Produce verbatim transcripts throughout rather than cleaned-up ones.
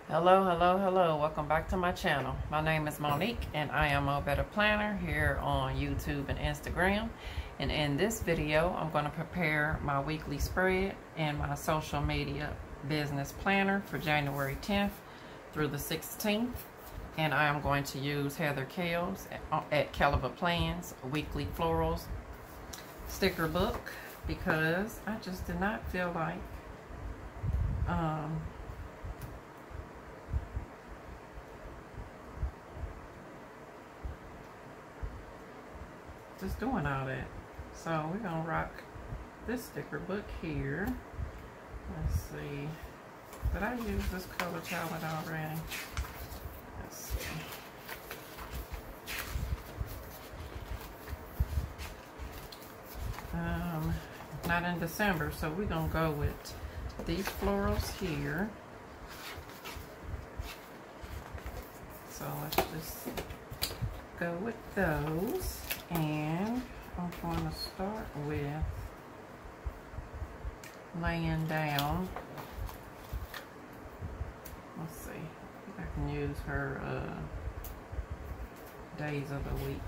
Hello, hello, hello. Welcome back to my channel. My name is Monique and I am a better planner here on YouTube and Instagram. And in this video, I'm going to prepare my weekly spread and my social media business planner for January tenth through the sixteenth. And I am going to use Heather Kale's at, at Caliber Plans Weekly Florals sticker book because I just did not feel like um, just doing all that. So we're gonna rock this sticker book here. Let's see, did I use this color palette already? Let's see. Um, not in December, so we're gonna go with these florals here. So let's just go with those. And I'm going to start with laying down. Let's see if I can use her uh, days of the week.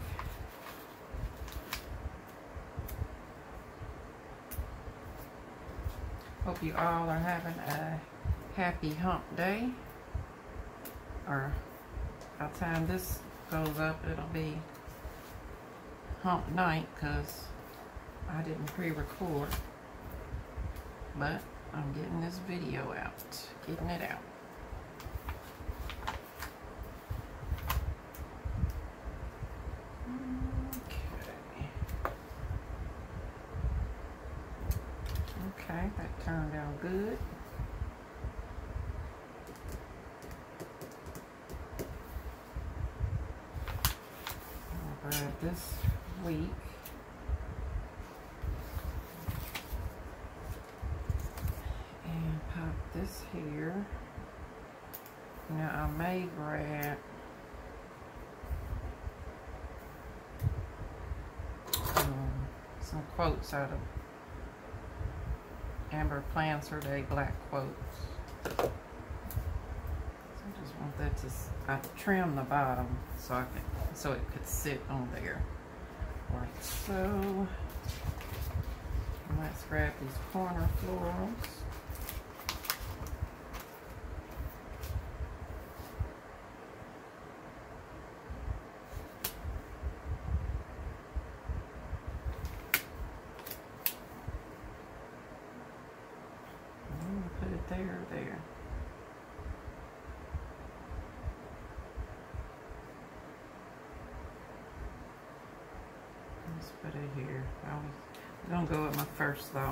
Hope you all are having a happy hump day. Or by the time this goes up, it'll be hump night because I didn't pre-record, but I'm getting this video out, getting it out. Okay. Okay, that turned out good. I'll grab this week and pop this here. Now I may grab um, some quotes out of Amber Plans Her Day Black Quotes. So I just want that to, I trim the bottom so I could, so it could sit on there. Like so. Let's grab these corner florals. I'm going to put it there, there. Let's put it here. I'm gonna go with my first thought.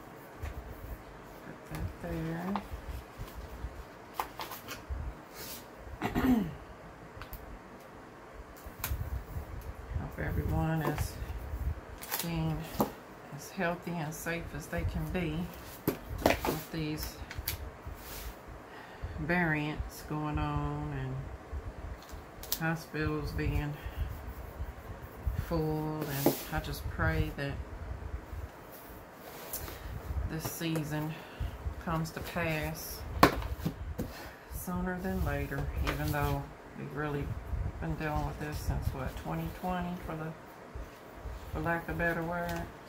Put that there. Hope everyone is being as healthy and safe as they can be with these variants going on and hospitals being full, and I just pray that this season comes to pass sooner than later, even though we've really been dealing with this since what, twenty twenty, for the for lack of better words.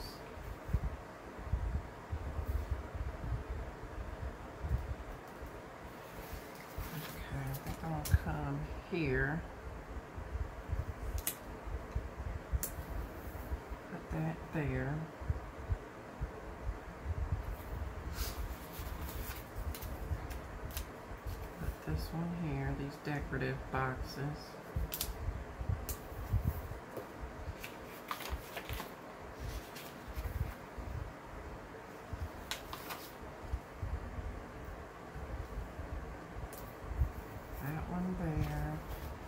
Okay, I think I'm gonna come here. That there. Put this one here, these decorative boxes. That one there.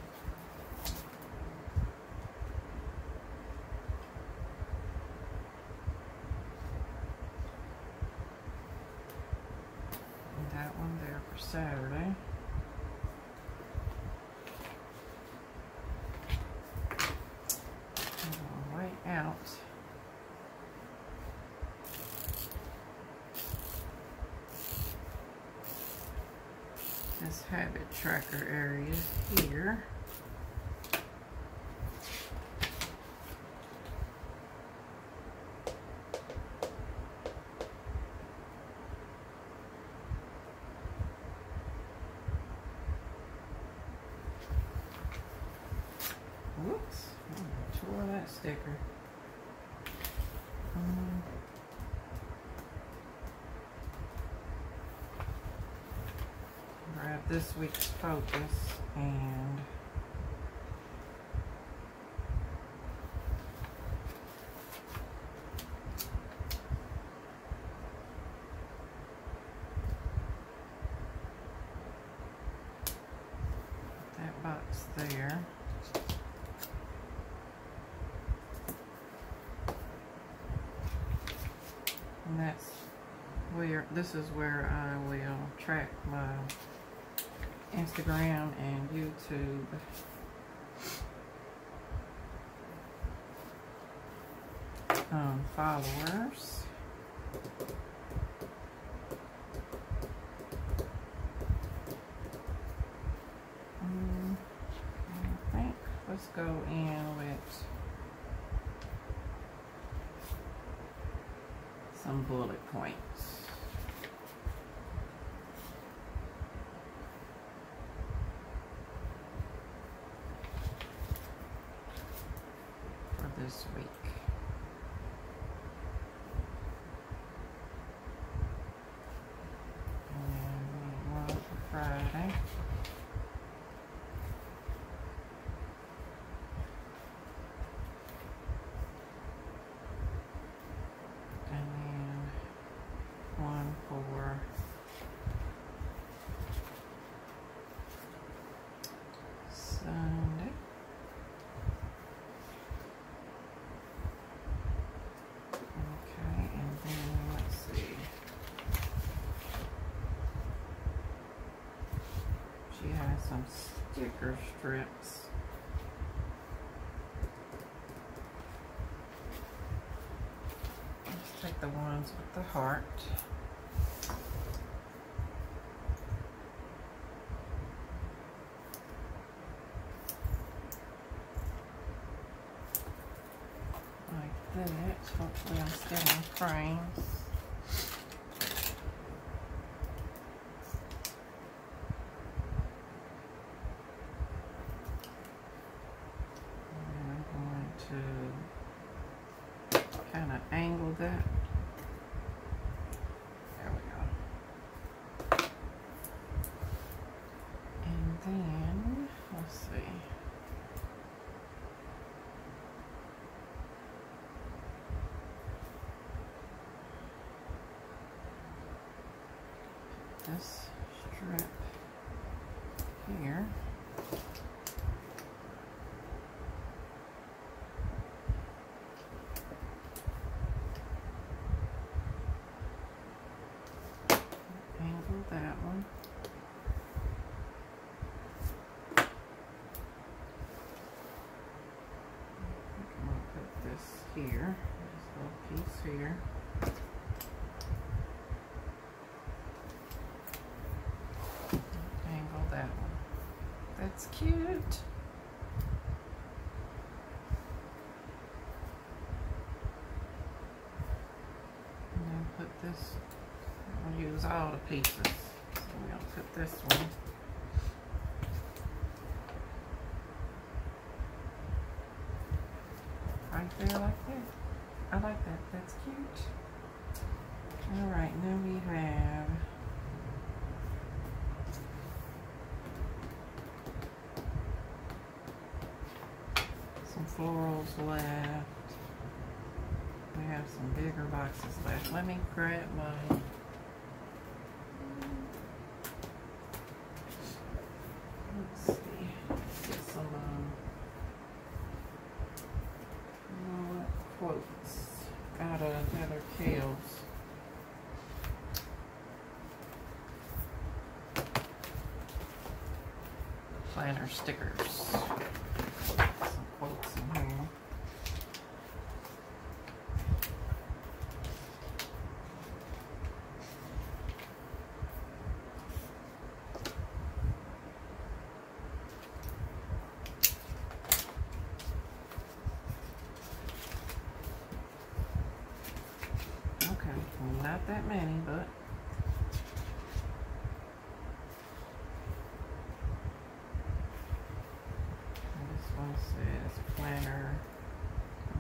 That one there for Saturday. And way out. this habit tracker area here. Whoops, I tore that sticker. Um, grab this week's focus and put that box there. And that's where, this is where I will track my Instagram and YouTube um, followers. Um, I think let's go in with some bullet points. For this week. And one for Friday. For Sunday. Okay, and then let's see. She has some sticker strips. Let's take the ones with the heart. That. Hopefully I'm still in frames. And I'm going to kind of angle that. There we go. And then, let's see. This strip here. Angle that one. I'm going to put this here, this little piece here. That one. That's cute. And then put this, I'll use all the pieces. So we'll put this one. Right there like that. I like that. That's cute. Alright, now we have florals left. We have some bigger boxes left. Let me grab my let's see. Get some um, quotes out of Heather Kale's planner stickers. Quotes in here.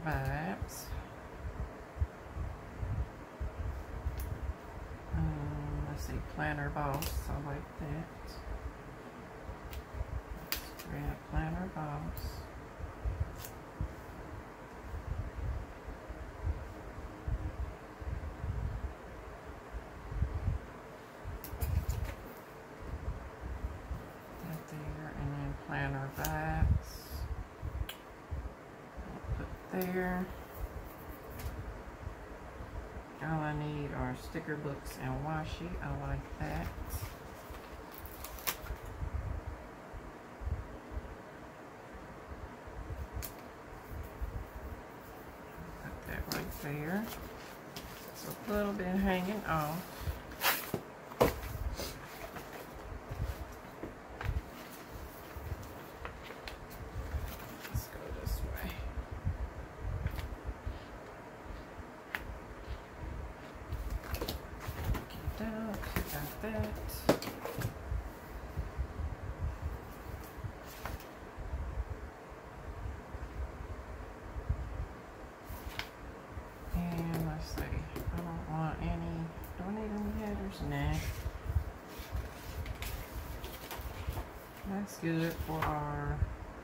vibes. Um, let's see, Planner Boss. I like that. Spread Planner Boss. That there, and then Planner Vibes. I'll put there. All I need are sticker books and washi. I like that. Put that right there. It's a little bit hanging off. Let's go this way. Got that. And let's see. I don't want any. Do I need any headers? Nah. That's good for our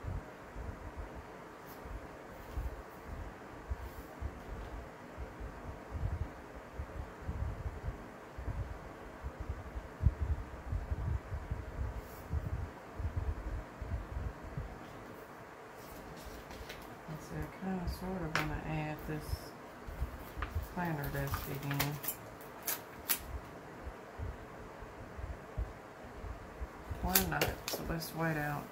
kind of sort of going to add this planner desk again. Why not? So let's white out.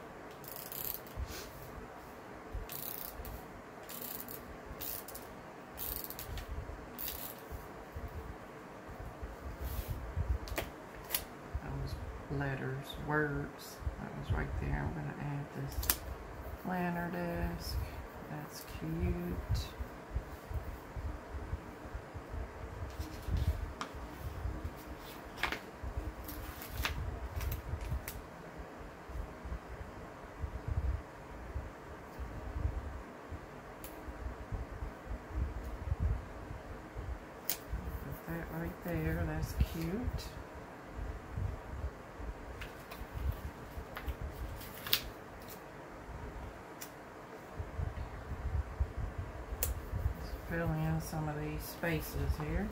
Those letters, words, that was right there. I'm going to add this planner desk. That's cute. Put that right there. That's cute. Fill in some of these spaces here.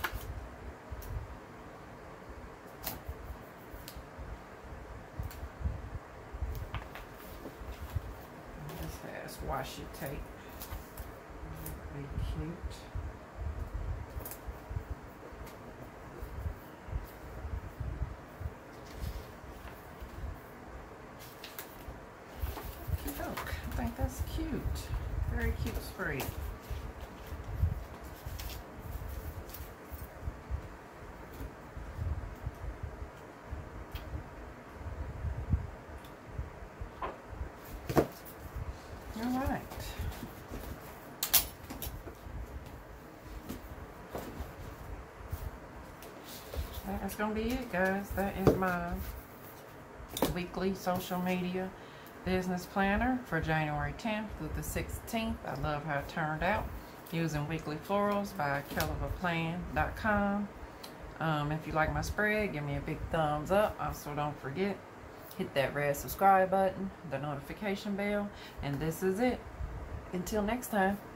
And this has washi tape. Be cute. Look, I think that's cute. Very cute spread. That's gonna be it, guys. That is my weekly social media business planner for January tenth through the sixteenth. I love how it turned out, using Weekly Florals by Kelliva Plan dot com. Um, if you like my spread, give me a big thumbs up. Also, don't forget, hit that red subscribe button, the notification bell, and this is it. Until next time.